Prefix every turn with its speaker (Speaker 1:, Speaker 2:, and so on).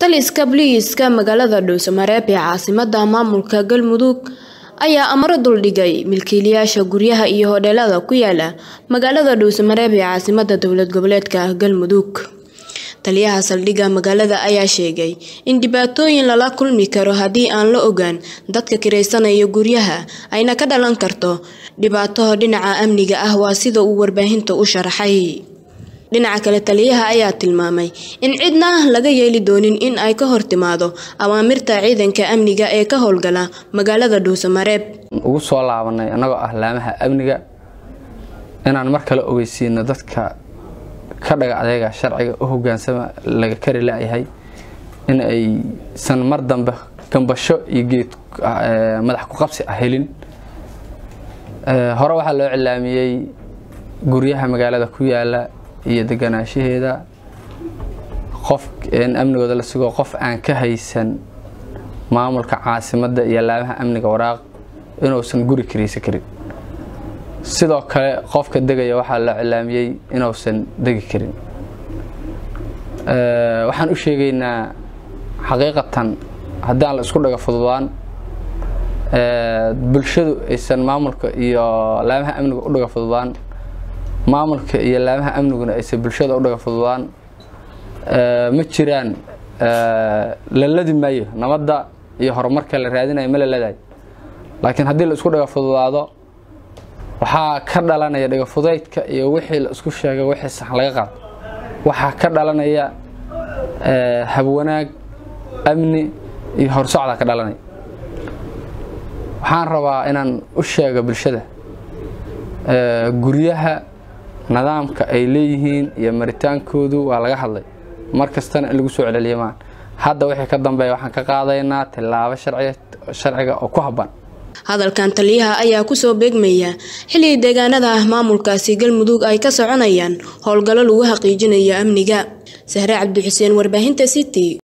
Speaker 1: Taliska booliiska magaalada Dhuusamareeb ee caasimadda maamulka Galmudug ayaa amar duldhigay milkiilayaasha guryaha iyo hoteelada ku yaala magaalada Dhuusamareeb ee caasimadda dowlad goboleedka Galmudug. Taliyaha saldhigga magaalada ayaa sheegay in dhibaatooyin lala kulmi karo haddii aan la ogaan dadka kiraysanaya guryaha ayna ka dhalan karto dhibaato dhinaca amniga ah waa sida uu warbaahinta u sharaxay. Dhinaca kale taliyaha ayaa tilmaamay in cidna laga yeeli doonin in ay ka hortimaado awaamirta ciidanka amniga ee ka howlgala magaalada Dhuusamareeb.
Speaker 2: Ugu soo laabanay anagoo ah laamaha amniga inaan mar kale ogeysiino dadka ka dhagacdeega sharciga u hoggaansama laga kari laayahay in ay san mar dambe gambasho iyo geed madax ku qabsi ah helin. Hore waxa loo cilaamiyay guryaha magaalada ku yaala iyo deganaanshaheeda qof amnigooda la sugo qof aan ka haysan maamulka caasimadda iyo laamaha amniga waraaq inuusan guri kiraysan karin. sidoo kale qofka degaya waxa la cilaamiyay inuusan degi karin. Waxaan u sheegaynaa xaqiiqatan haddii la isku dhaga fududaan bulshadu aysan maamulka iyo laamaha amniga u dhaga fududaan maamulka iyo laamaha amniguna aysan bulshada u dhaga fududaan ma jiraan la ladi maayo nabadda iyo horumarka la raadinayo ma la ladaay. laakiin haddii la isku dhaga fududaado waxaa ka dhalanaya dhaga fudaydka iyo wixii la isku sheegay wixii sax laga qaado waxaa ka dhalanaya hab wanaag amni iyo horsocod ka dhalanaya. waxaan rabaa inaan u sheego bulshada guryaha nidaamka ay leeyihiin iyo maritaankoodu waa laga hadlay markastana in lagu soo celceliyo ma hadda wixii ka dambeeya waxaan ka qaadaynaa tilaabo sharciga oo ku habban.
Speaker 1: Hadalkan taliyaha ayaa ku soo beegmaya xilli deegaanada maamulkaasi Galmudug ay ka soconayaan howlgallo lagu xaqiijinayo amniga. Sahre Cabdi Xuseen, warbaahinta City.